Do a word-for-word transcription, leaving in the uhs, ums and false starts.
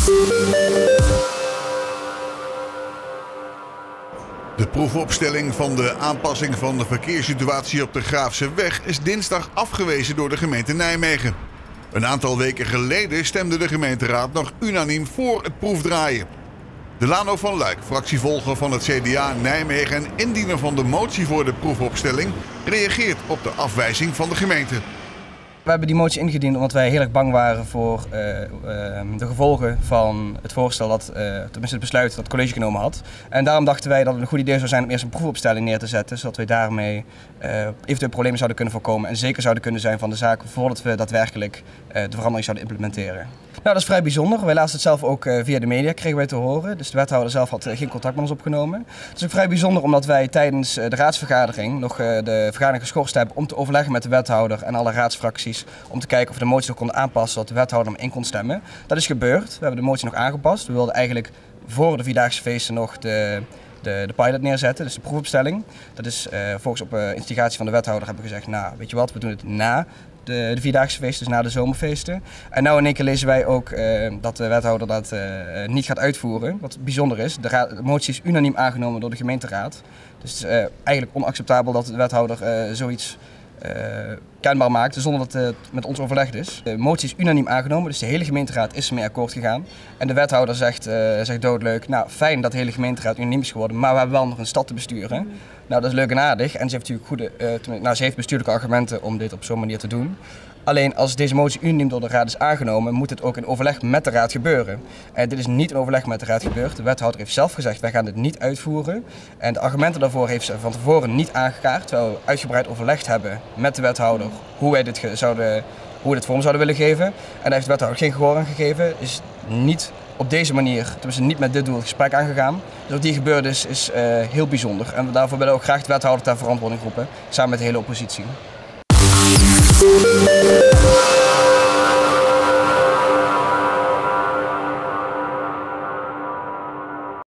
De proefopstelling van de aanpassing van de verkeerssituatie op de Graafse weg is dinsdag afgewezen door de gemeente Nijmegen. Een aantal weken geleden stemde de gemeenteraad nog unaniem voor het proefdraaien. Delano van Luik, fractievolger van het C D A Nijmegen en indiener van de motie voor de proefopstelling, reageert op de afwijzing van de gemeente. We hebben die motie ingediend omdat wij heel erg bang waren voor uh, uh, de gevolgen van het voorstel dat, uh, tenminste het besluit dat het college genomen had. En daarom dachten wij dat het een goed idee zou zijn om eerst een proefopstelling neer te zetten, zodat we daarmee uh, eventueel problemen zouden kunnen voorkomen en zeker zouden kunnen zijn van de zaak voordat we daadwerkelijk uh, de verandering zouden implementeren. Nou, dat is vrij bijzonder. Wij lazen het zelf ook uh, via de media, kregen wij te horen. Dus de wethouder zelf had uh, geen contact met ons opgenomen. Het is ook vrij bijzonder omdat wij tijdens uh, de raadsvergadering nog uh, de vergadering geschorst hebben om te overleggen met de wethouder en alle raadsfracties om te kijken of we de motie nog konden aanpassen zodat de wethouder hem in kon stemmen. Dat is gebeurd. We hebben de motie nog aangepast. We wilden eigenlijk voor de Vierdaagse feesten nog de, de, de pilot neerzetten, dus de proefopstelling. Dat is uh, volgens op uh, instigatie van de wethouder hebben we gezegd, nou weet je wat, we doen het na de, de Vierdaagse feesten, dus na de zomerfeesten. En nou in één keer lezen wij ook uh, dat de wethouder dat uh, niet gaat uitvoeren, wat bijzonder is. De, raad, de motie is unaniem aangenomen door de gemeenteraad. Dus het is uh, eigenlijk onacceptabel dat de wethouder uh, zoiets Uh, kenbaar maakt zonder dat het met ons overlegd is. De motie is unaniem aangenomen, dus de hele gemeenteraad is ermee akkoord gegaan. En de wethouder zegt, uh, zegt doodleuk, nou fijn dat de hele gemeenteraad unaniem is geworden, maar we hebben wel nog een stad te besturen. Nou, dat is leuk en aardig en ze heeft natuurlijk goede, uh, nou, ze heeft bestuurlijke argumenten om dit op zo'n manier te doen. Alleen als deze motie unaniem door de raad is aangenomen, moet het ook in overleg met de raad gebeuren. En dit is niet in overleg met de raad gebeurd. De wethouder heeft zelf gezegd, wij gaan dit niet uitvoeren. En de argumenten daarvoor heeft ze van tevoren niet aangekaart, terwijl we uitgebreid overlegd hebben met de wethouder hoe wij dit zouden, hoe we dit vorm zouden willen geven. En daar heeft de wethouder geen gehoor aan gegeven, is niet op deze manier, tenminste niet met dit doel, het gesprek aangegaan. Dus wat hier gebeurd is, is uh, heel bijzonder. En daarvoor willen we ook graag de wethouder ter verantwoording roepen, samen met de hele oppositie.